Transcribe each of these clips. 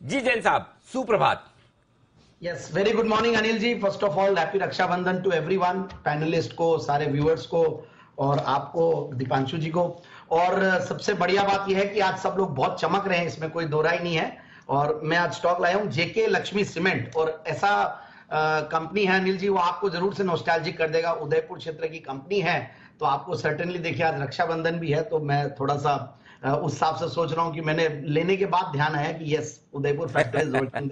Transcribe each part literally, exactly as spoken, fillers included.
जी जैन साहब, सुप्रभात। Yes, very good morning Anil ji. First of all happy Rakshabandhan to everyone, panelist को, सारे व्यूअर्स को और आपको, दीपांशु जी को। और सबसे बढ़िया बात यह है कि आज सब लोग बहुत चमक रहे हैं, इसमें कोई दो राय नहीं है। और मैं आज स्टॉक लाया हूं जेके लक्ष्मी सीमेंट, और ऐसा कंपनी है अनिल जी, वो आपको जरूर से नॉस्टैल्जिक कर देगा। उदयपुर क्षेत्र की कंपनी है, तो आपको सर्टेनली, देखिए आज रक्षाबंधन भी है, तो मैं थोड़ा सा उस हिसाब से सोच रहा हूं कि मैंने लेने के बाद ध्यान आया कि yes, Udaipur factory is working.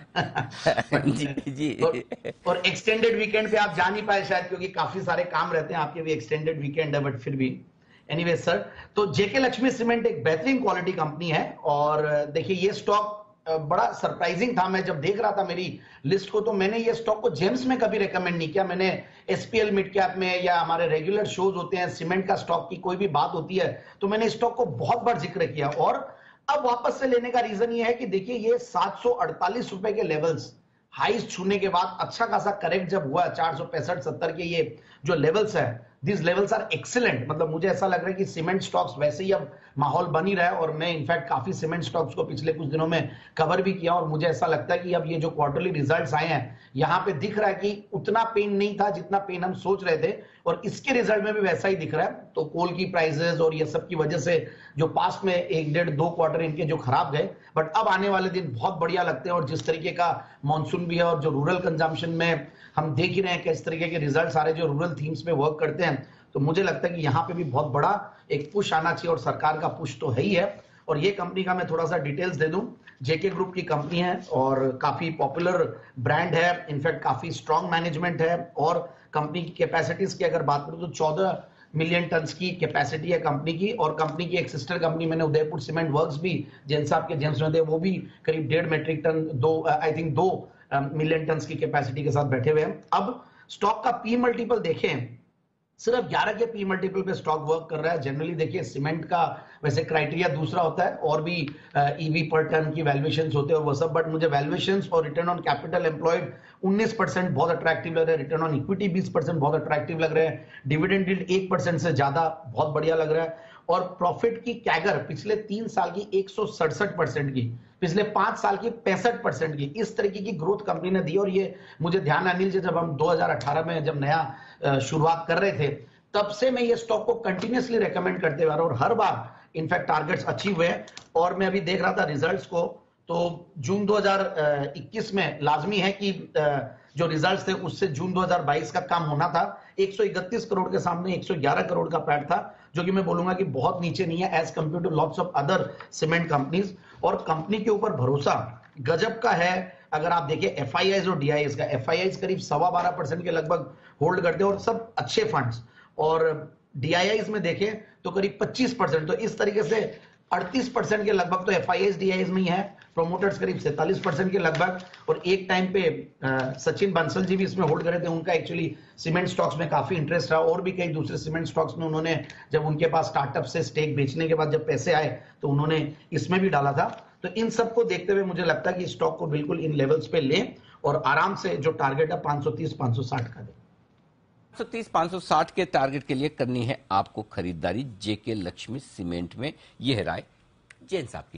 जी जी। और, और एक्सटेंडेड वीकेंड पे आप जा नहीं पाए शायद, क्योंकि काफी सारे काम रहते हैं, आपके भी एक्सटेंडेड वीकेंड है, बट फिर भी एनीवे सर। तो जेके लक्ष्मी सीमेंट एक बेहतरीन क्वालिटी कंपनी है। और देखिए ये स्टॉक बड़ा सरप्राइजिंग था। मैं जब देख रहा था मेरी लिस्ट को, तो मैंने ये स्टॉक को जेम्स में कभी रेकमेंड नहीं किया। मैंने एसपीएल मिड कैप में या हमारे रेगुलर शोज होते हैं, सीमेंट का स्टॉक की कोई भी बात होती है, तो मैंने स्टॉक को बहुत बार जिक्र किया। और अब वापस से लेने का रीजन ये है कि देखिए ये सात सौ अड़तालीस रुपए के लेवल्स हाईज छूने के बाद अच्छा खासा करेक्ट जब हुआ, चार सौ पैंसठ सत्तर के ये जो लेवल्स है, दिस लेवल्स आर एक्सीलेंट। मतलब मुझे ऐसा लग रहा है कि सीमेंट स्टॉक्स वैसे ही अब माहौल बन ही रहा है। और मैं इनफैक्ट काफी सीमेंट स्टॉक्स को पिछले कुछ दिनों में कवर भी किया, और मुझे ऐसा लगता है कि अब ये जो क्वार्टरली रिजल्ट्स आए हैं, यहाँ पे दिख रहा है कि उतना पेन नहीं था जितना पेन हम सोच रहे थे, और इसके रिजल्ट में भी वैसा ही दिख रहा है। तो कोल की प्राइसेस और ये सब की वजह से जो पास्ट में एक डेढ़ दो क्वार्टर इनके जो खराब गए, बट अब आने वाले दिन बहुत बढ़िया लगते हैं। और जिस तरीके का मानसून भी है, और जो रूरल कंजम्पशन में हम देख ही रहे हैं किस तरीके के रिजल्ट सारे जो रूरल थीम्स पे वर्क करते हैं, तो मुझे लगता है कि यहाँ पे भी बहुत बड़ा एक पुश आना चाहिए, और सरकार का पुश तो है ही है। और ये कंपनी का मैं थोड़ा सा डिटेल्स दे दूं। जेके ग्रुप की कंपनी है और काफी पॉपुलर ब्रांड है, इनफैक्ट काफी स्ट्रॉन्ग मैनेजमेंट है। और कंपनी की कैपेसिटीज की अगर बात करूं तो चौदह मिलियन टन की कैपेसिटी है कंपनी की। और कंपनी की एक सिस्टर कंपनी मैंने उदयपुर सीमेंट वर्क्स भी जैन साहब के जेम्स में थे, वो भी करीब डेढ़ मेट्रिक टन, दो आई थिंक दो मिलियन टन की कैपेसिटी के साथ बैठे हुए हैं। अब स्टॉक का पी मल्टीपल देखें, सिर्फ ग्यारह के पी मल्टीपल पे स्टॉक वर्क कर रहा है। जनरली देखिए सीमेंट का वैसे क्राइटेरिया दूसरा होता है, और भी ईवी पर टन की वैल्यूएशंस होते हैं और वो सब, बट मुझे वैल्यूएशंस और रिटर्न ऑन कैपिटल एम्प्लॉयड उन्नीस परसेंट बहुत अट्रैक्टिव लग रहा है, रिटर्न ऑन इक्विटी बीस परसेंट बहुत अट्रैक्टिव लग रहा है, डिविडेंड यील्ड एक परसेंट से ज्यादा बहुत बढ़िया लग रहा है। और प्रॉफिट की कैगर पिछले तीन साल की एक सौ सड़सठ परसेंट की, पिछले पांच साल की पैंसठ परसेंट की, इस तरीके की ग्रोथ कंपनी ने दी। और ये मुझे ध्यान अनिल जी, जब हम दो हज़ार अठारह में जब नया शुरुआत कर रहे थे, तब से मैं ये स्टॉक को कंटिन्यूअसली रेकमेंड करते हुए आ रहा हूं, और हर बार इनफैक्ट टारगेट्स अचीव हुए। और मैं अभी देख रहा था रिजल्ट्स को, तो जून दो हज़ार इक्कीस में लाजमी है कि जो रिजल्ट्स थे उससे जून दो हज़ार बाईस का काम होना था। एक सौ इकतीस करोड़ के सामने एक सौ ग्यारह करोड़ का पैट था, जो कि मैं बोलूंगा कि बहुत नीचे नहीं है as compare to lots of other cement companies. और कंपनी के ऊपर भरोसा गजब का है। अगर आप देखिए एफ आई आईज और डी आई एस का, एफ आई आईज करीब सवा बारह परसेंट के लगभग होल्ड करते हैं, और सब अच्छे फंड्स। और डी आई आईज में देखें तो करीब पच्चीस परसेंट, तो इस तरीके से अड़तीस परसेंट के लगभग तो F I Is D I Is में ही है। प्रोमोटर्स करीब सैंतालीस परसेंट के लगभग। और एक टाइम पे आ, सचिन बंसल जी भी इसमें होल्ड करे थे, उनका एक्चुअली सीमेंट स्टॉक्स में काफी इंटरेस्ट रहा, और भी कई दूसरे सीमेंट स्टॉक्स में उन्होंने, जब उनके पास स्टार्टअप से स्टेक बेचने के बाद जब पैसे आए, तो उन्होंने इसमें भी डाला था। तो इन सबको देखते हुए मुझे लगता है कि स्टॉक को बिल्कुल इन लेवल्स पे लें, और आराम से जो टारगेट है पांच सौ तीस पांच सौ साठ का दें। पाँच सौ तीस पाँच सौ साठ के टारगेट के लिए करनी है आपको खरीदारी जेके लक्ष्मी सीमेंट में। यह है राय जैन साहब की।